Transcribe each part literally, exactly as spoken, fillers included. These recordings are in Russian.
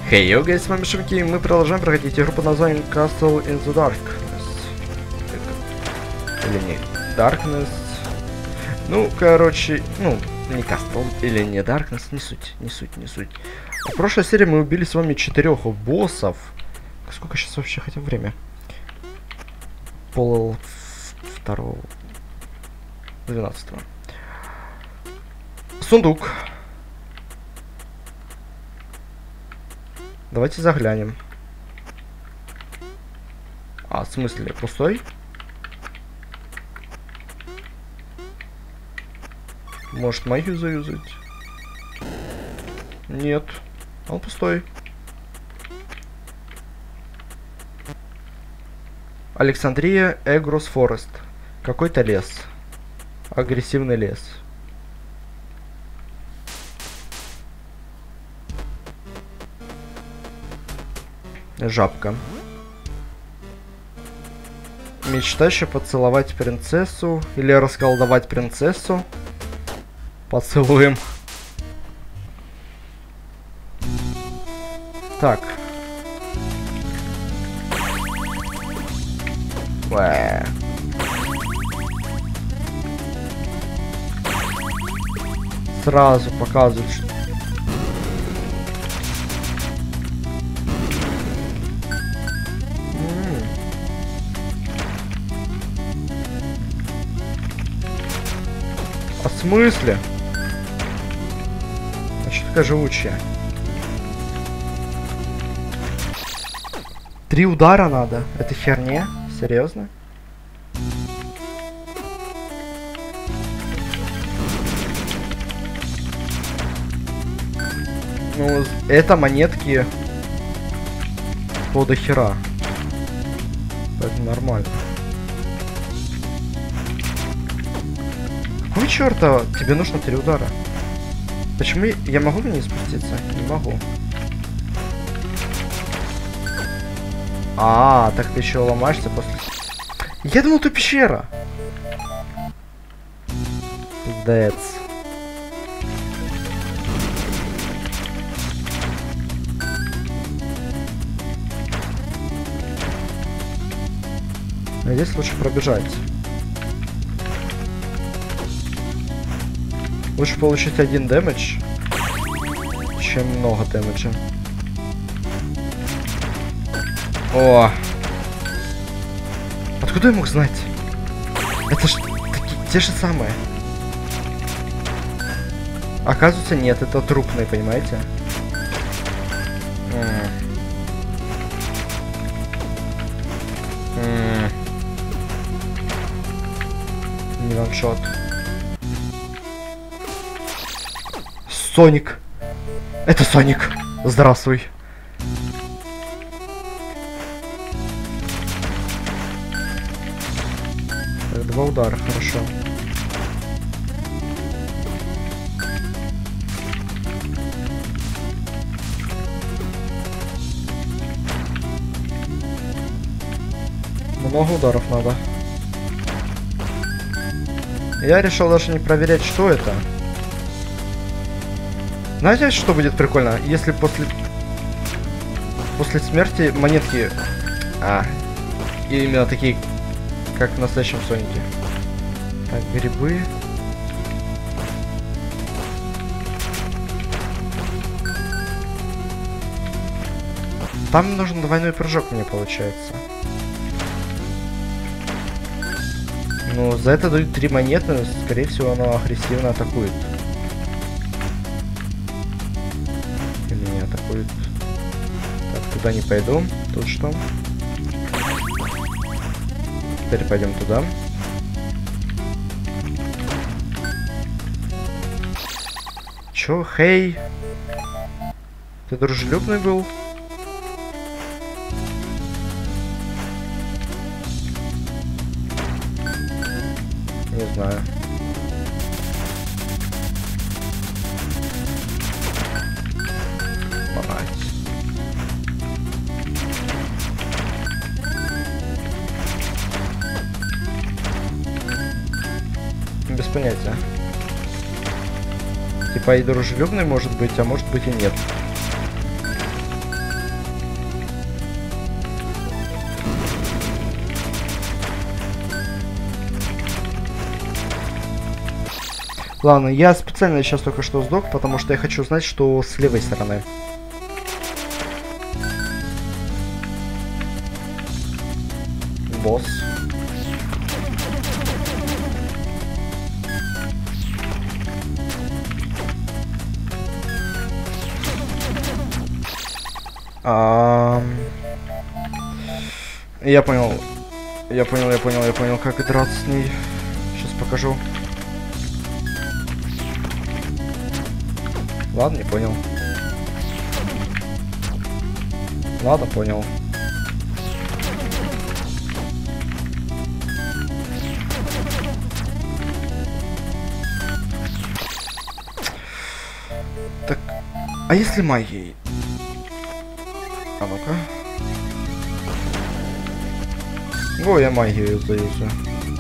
Хей, hey, йо, с вами Шимки, и мы продолжаем проходить игру под названием Castle in the Darkness. Или не Darkness. Ну, короче, ну, не Castle, или не Darkness, не суть, не суть, не суть. В прошлой серии мы убили с вами четырех боссов. Сколько сейчас вообще хотя бы время? Пол второго. двенадцатого. Сундук. Давайте заглянем. А, в смысле, пустой? Может, магию заюзать? Нет, он пустой. Александрия, Эгрос Форест. Какой-то лес. Агрессивный лес. Жабка. Мечтающая поцеловать принцессу или расколдовать принцессу. Поцелуем. Так. Уэ. Сразу показывают, что... А в смысле? А что такая живучая? Три удара надо? Это херня? Серьезно? Ну, это монетки по до хера. Это нормально. Какого черта тебе нужно три удара? Почему я, я могу вниз спуститься? Не могу. А, так ты еще ломаешься после... Я думал, это пещера. Пиздец. А здесь лучше пробежать. Лучше получить один дэмэдж, чем много дэмэджа. О! Откуда я мог знать? Это ж таки, те же самые. Оказывается, нет, это трупные, понимаете? М -м. Не ваншот. Соник. Это Соник. Здравствуй. Так, два удара, хорошо. Много ударов надо. Я решил даже не проверять, что это. Знаете, что будет прикольно? Если после... После смерти монетки... А, и именно такие, как в настоящем Сонике. Так, грибы. Там нужен двойной прыжок, мне получается. Ну, за это дают три монеты, скорее всего, оно агрессивно атакует. Атакует. Так, туда не пойду. Тут что? Теперь пойдем туда. Чё, хей? Ты дружелюбный был? Не знаю. Без понятия. Типа и дружелюбный может быть, а может быть и нет. Ладно, я специально сейчас только что сдох, потому что я хочу знать, что с левой стороны. Босс. А... Я понял. Я понял, я понял, я понял, как драться с ней. Сейчас покажу. Ладно, не понял. Ладно, понял. Так, а если магией? А ну-ка. О, я магию заюзаю.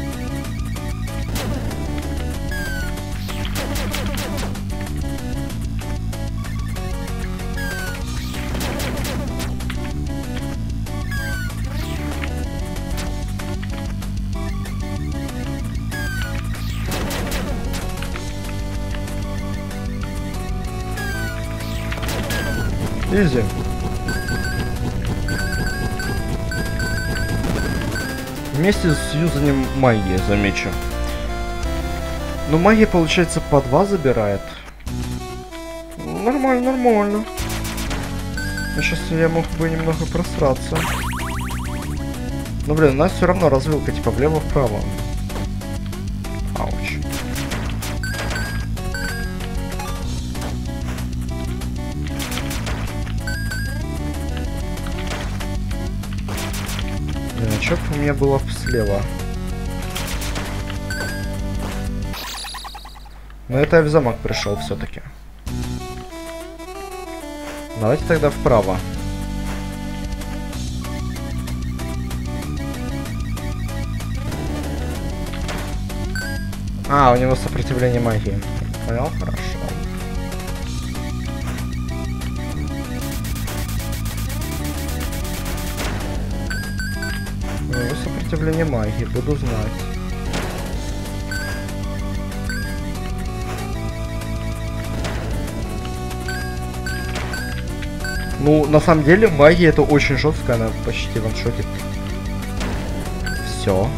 Изи. Вместе с юзанием магии, замечу. Но магия, получается, по два забирает. Нормально, нормально. Но сейчас я мог бы немного просраться. Но, блин, у нас все равно развилка, типа, влево-вправо. Ауч. Блин, а чё у меня было слева? Но это я в замок пришел все-таки. Давайте тогда вправо. А, у него сопротивление магии. Понял? Хорошо. У него сопротивление магии, буду знать. Ну, на самом деле, магия это очень жесткая, она почти ваншотит. Все.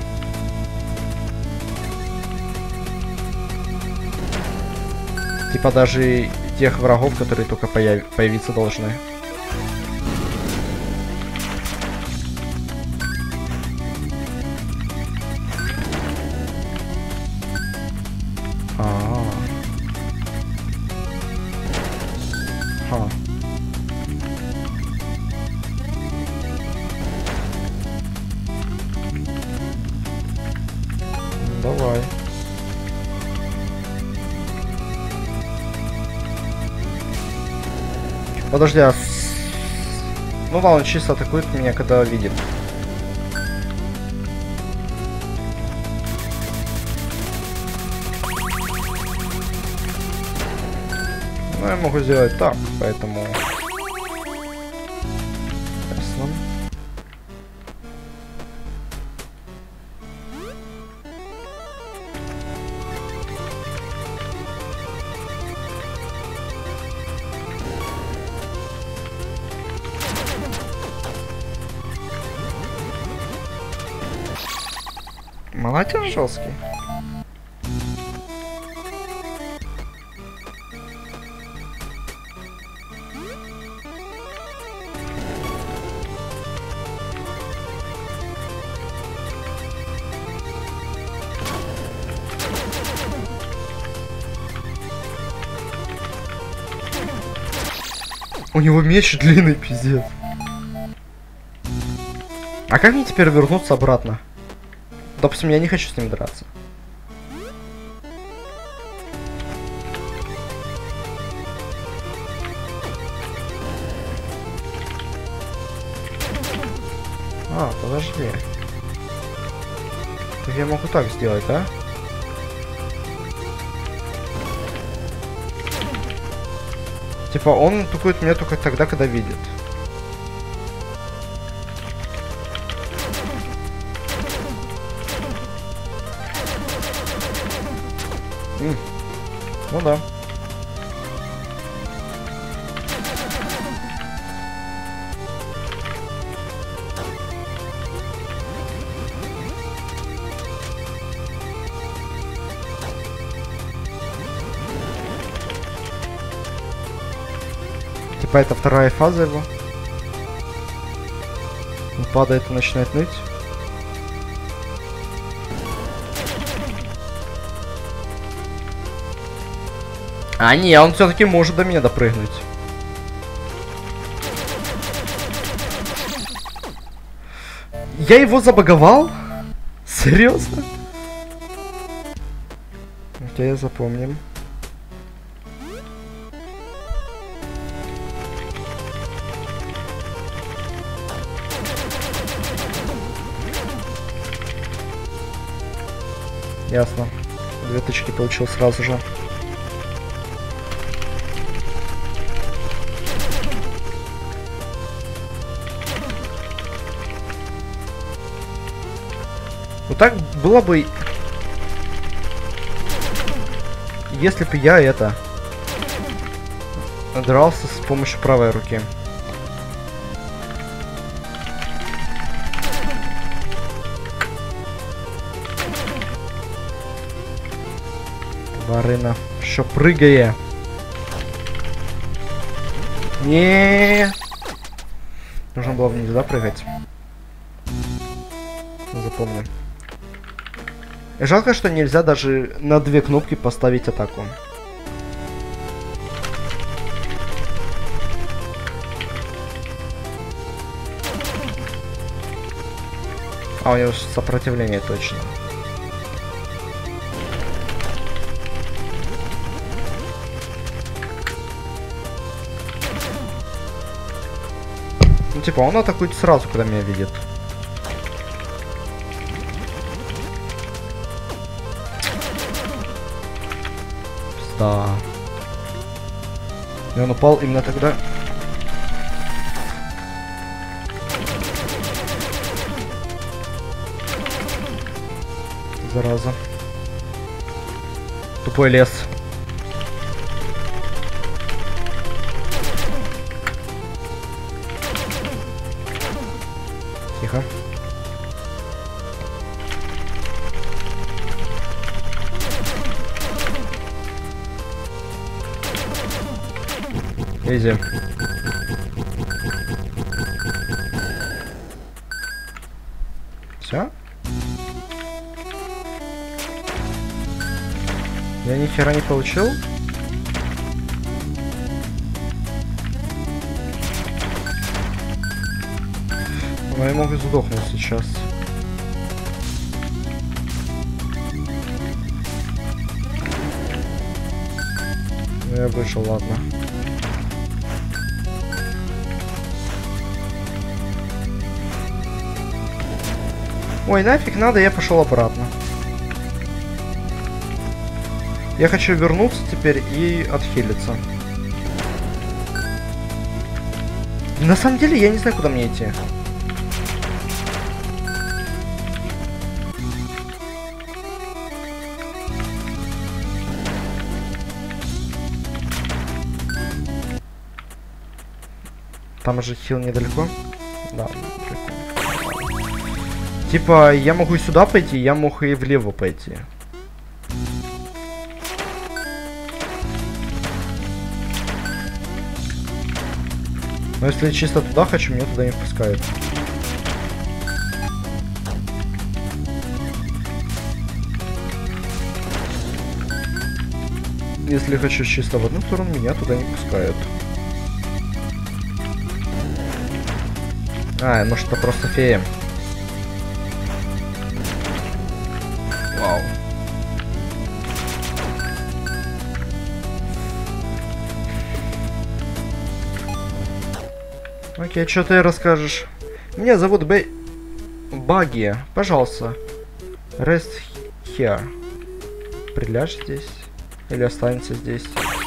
Типа даже тех врагов, которые только появ... появиться должны. А-а-а. Ха. Давай. Подожди, а... Ну ладно, он чисто атакует меня, когда видит. Ну, я могу сделать так, поэтому... Ясно. Молодец, жесткий. У него меч длинный, пиздец. А как мне теперь вернуться обратно? Допустим, я не хочу с ним драться. А, подожди. Так я могу так сделать, да? Типа он атакует меня только тогда, когда видит. М. Ну да. Типа это вторая фаза его. Он падает и начинает ныть. А не, он все-таки может до меня допрыгнуть. Я его забаговал? Серьезно? Окей, запомним. Ясно. Две точки получил сразу же. Вот так было бы, если бы я это дрался с помощью правой руки. Тварина, що прыгає. Не. Нужно было вниз, да, прыгать? Запомню. Жалко, что нельзя даже на две кнопки поставить атаку. А, у него сопротивление точно. Ну, типа, он атакует сразу, когда меня видит. Да. И он упал именно тогда. Зараза. Тупой лес. Тихо. Изи. Все? Я ни хера не получил. Но я могу сдохнуть сейчас. Ну я вышел, ладно. Ой, нафиг надо, я пошел обратно. Я хочу вернуться теперь и отхилиться. На самом деле, я не знаю, куда мне идти. Там же хил недалеко. Да, недалеко. Типа, я могу и сюда пойти, я мог и влево пойти. Но если я чисто туда хочу, меня туда не пускают. Если хочу чисто в одну сторону, меня туда не пускают. А, может это просто фея. Вау. Окей, что ты расскажешь? Меня зовут Бэй... Баги. Пожалуйста. Rest here. Приляжь здесь. Или останется здесь.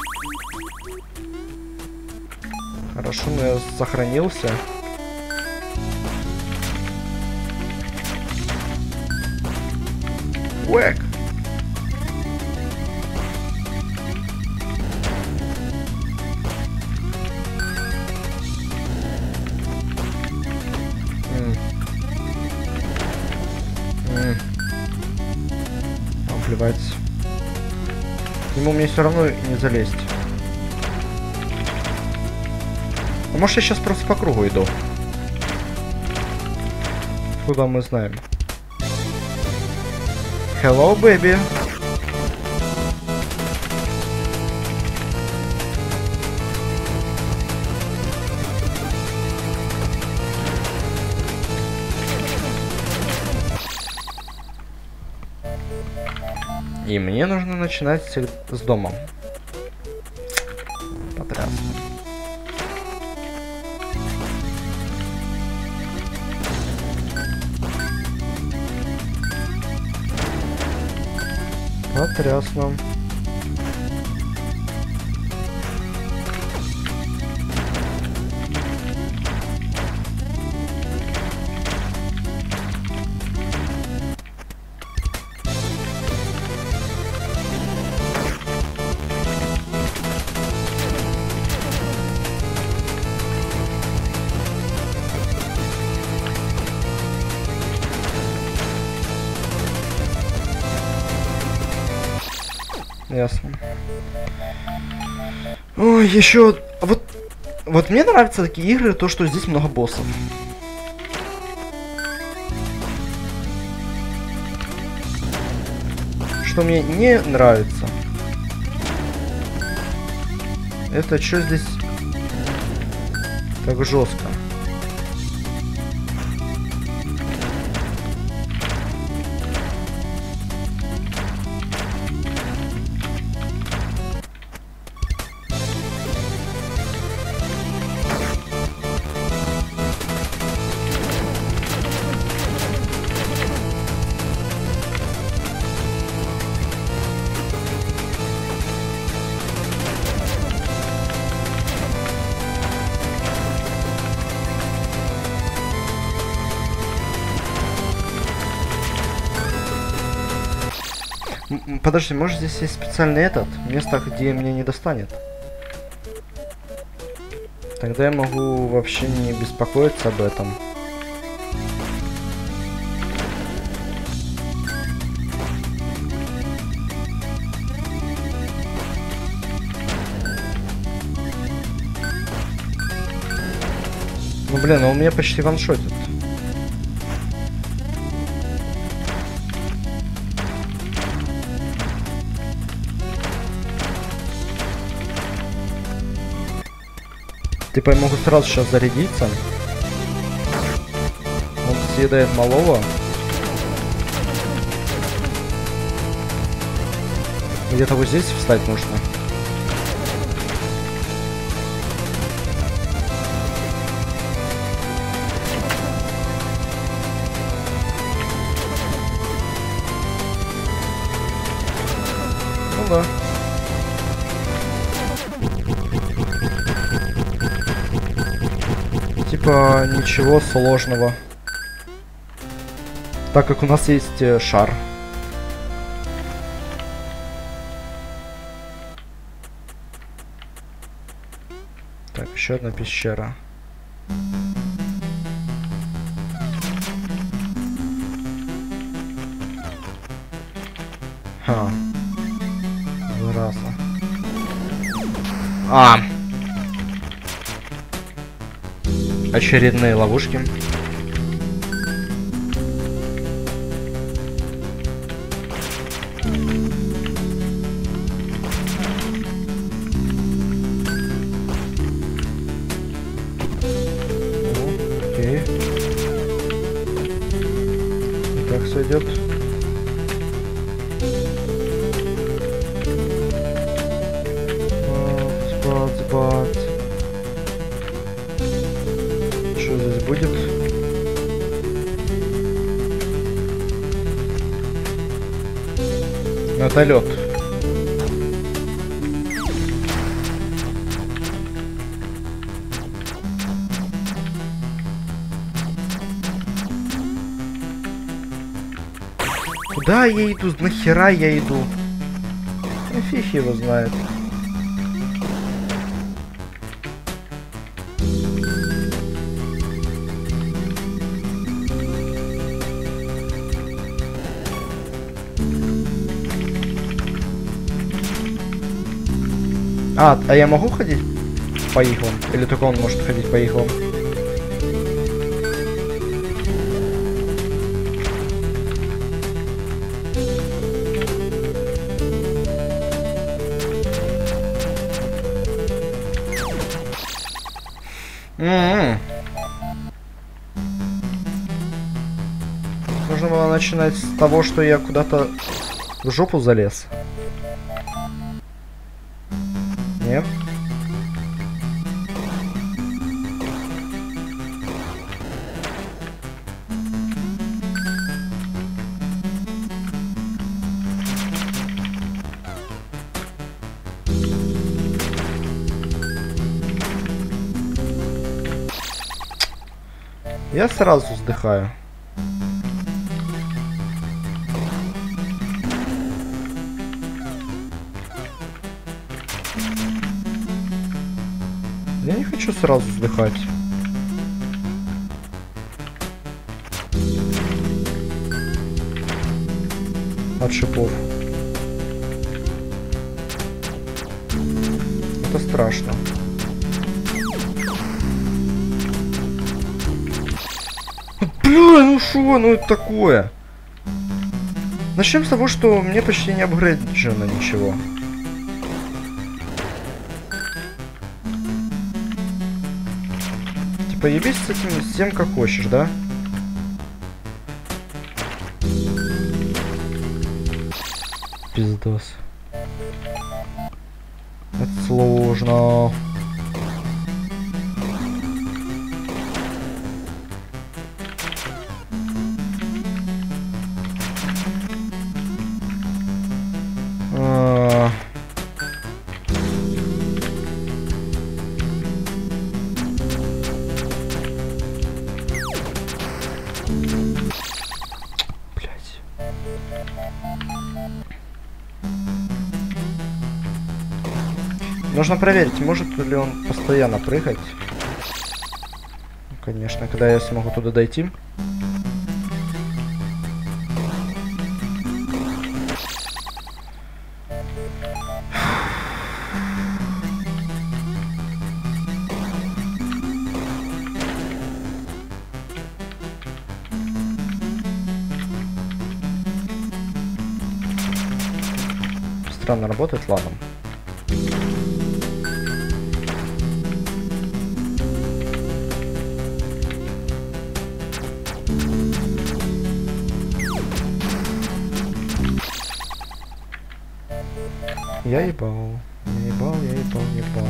Хорошо, но я сохранился. Уэк. плевать. Ему мне все равно не залезть. А может, я сейчас просто по кругу иду? Куда мы знаем? Hello, baby. И мне нужно начинать с дома. Потрясно. Потрясно. Ясно. Ой, еще... Вот, вот мне нравятся такие игры, то, что здесь много боссов. Что мне не нравится. Это что здесь так жестко? Подожди, может здесь есть специальный этот место, где меня не достанет? Тогда я могу вообще не беспокоиться об этом. Ну блин, он меня почти ваншотит. Типа я могу сразу сейчас зарядиться. Он съедает малого. Где-то вот здесь встать нужно. Ну да. Типа ничего сложного. Так как у нас есть э, шар. Так, еще одна пещера. Ха. Зараза. А. Очередные ловушки. Окей. И как все идет? Бац, бац, бац. Что здесь будет? Это лед. Куда я иду? Нахера я иду? Ну, фиг его знает. А, а я могу ходить по иглам? Или только он может ходить по иглам? М-м-м. Нужно было начинать с того, что я куда-то в жопу залез. Нет? Я сразу вздыхаю. Я не хочу сразу вздыхать. От шипов. Это страшно. Бля, ну шо, ну это такое? Начнем с того, что мне почти не апгрейджено ничего. Типа ебись с этим всем как хочешь, да? Пиздос. Это сложно. Нужно проверить, может ли он постоянно прыгать. Конечно, когда я смогу туда дойти. Странно работает, ладно. Я ебал, я ебал, я ебал, ебал.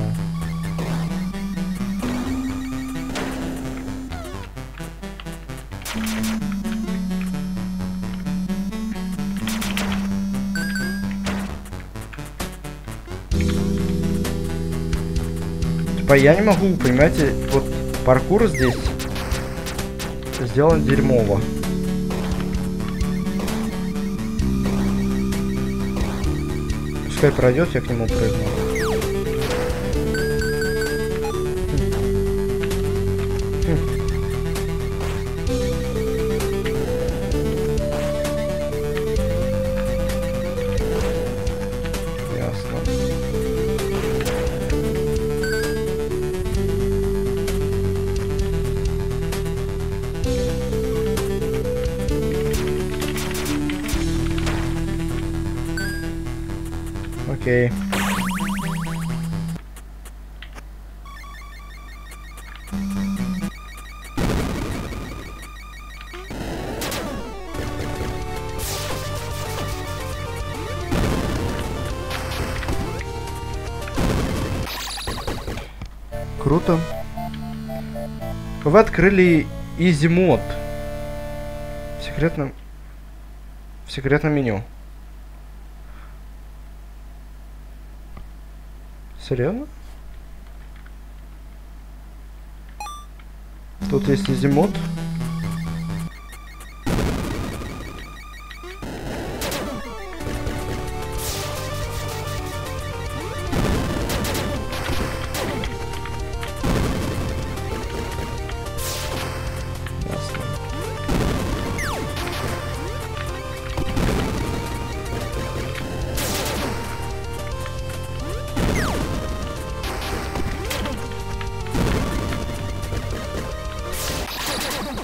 Типа я не могу, понимаете, вот паркур здесь сделан дерьмово. Пускай пройдет, я к нему прыгну. Хм. Ясно. Окей. Круто. Вы открыли Easy Mode в секретном в секретном меню. Серьезно? Тут есть Easy Mode.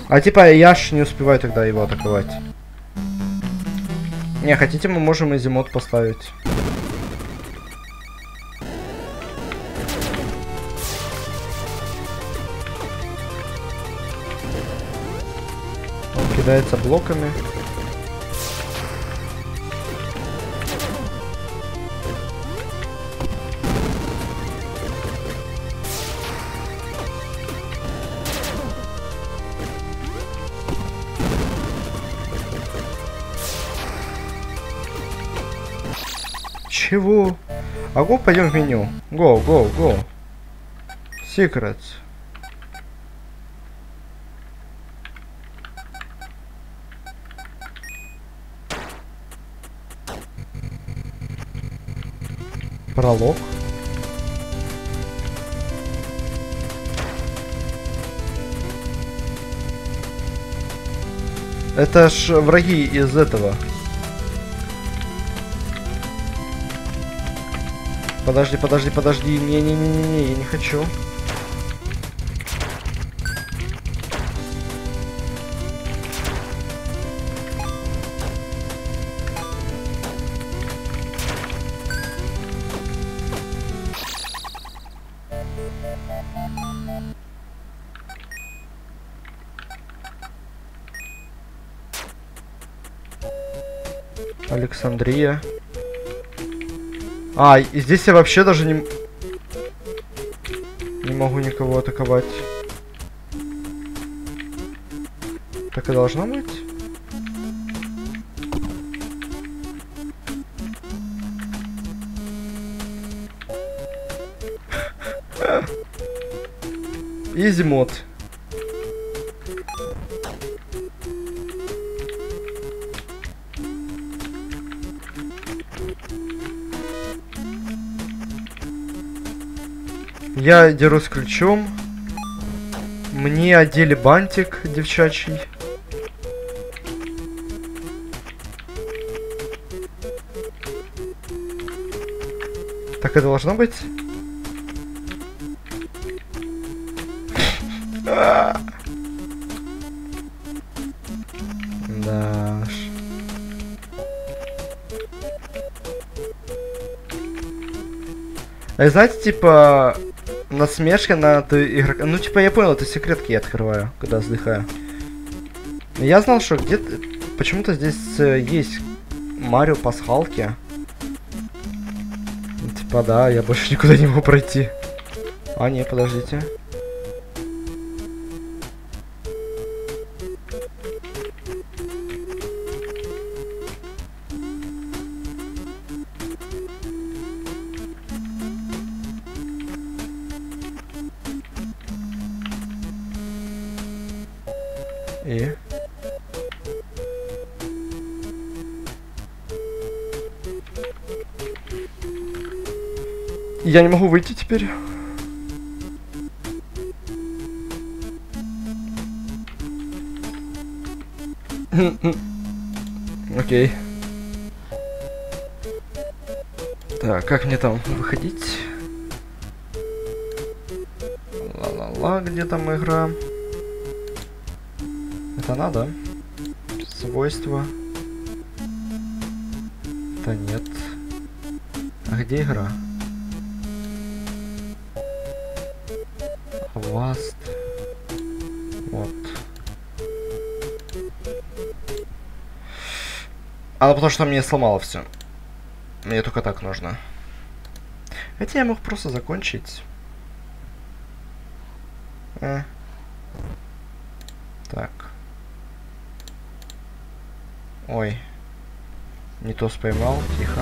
А типа я ж не успеваю тогда его атаковать. Не, хотите, мы можем изимод поставить. Он кидается блоками. Чего? А го, пойдем в меню. Го, го, го. Secrets. Пролог. Это ж враги из этого. Подожди, подожди, подожди. Не-не-не-не-не, я не хочу. Александрия. А, и здесь я вообще даже не... Не могу никого атаковать. Так и должно быть? Изимод. Я дерусь ключом. Мне одели бантик девчачий. Так и должно быть. Да. А знаете, типа, насмешка над игроком. Ну, типа, я понял, это секретки я открываю, когда вздыхаю. Я знал, что где-то... Почему-то здесь э, есть Марио пасхалки. Типа, да, я больше никуда не могу пройти. А, не, подождите. И... Я не могу выйти теперь. Окей. Так, как мне там выходить? Ла-ла-ла, где там игра? Это надо? Свойства. Да нет. А где игра? Last. Вот. А, потому что мне сломало все. Мне только так нужно. Хотя я мог просто закончить. Э. Так. Ой. Не то споймал. Тихо.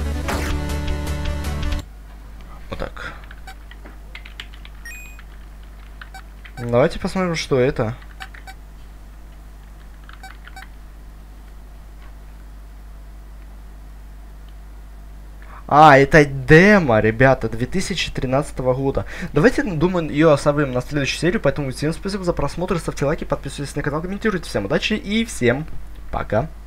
Вот так. Давайте посмотрим, что это. А, это демо, ребята, две тысячи тринадцатого года. Давайте, думаю, ее оставим на следующую серию. Поэтому всем спасибо за просмотр, ставьте лайки, подписывайтесь на канал, комментируйте. Всем удачи и всем пока.